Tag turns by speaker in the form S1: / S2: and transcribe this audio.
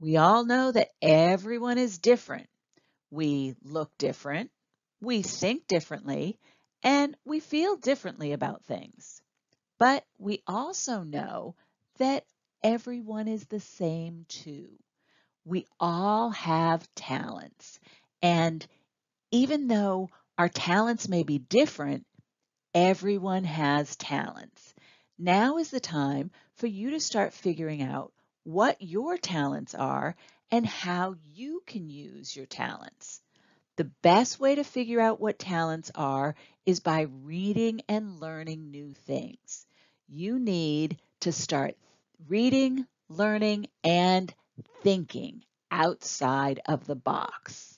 S1: We all know that everyone is different. We look different, we think differently, and we feel differently about things. But we also know that everyone is the same too. We all have talents. And even though our talents may be different, everyone has talents. Now is the time for you to start figuring out what your talents are and how you can use your talents. The best way to figure out what talents are is by reading and learning new things. You need to start reading, learning, and thinking outside of the box.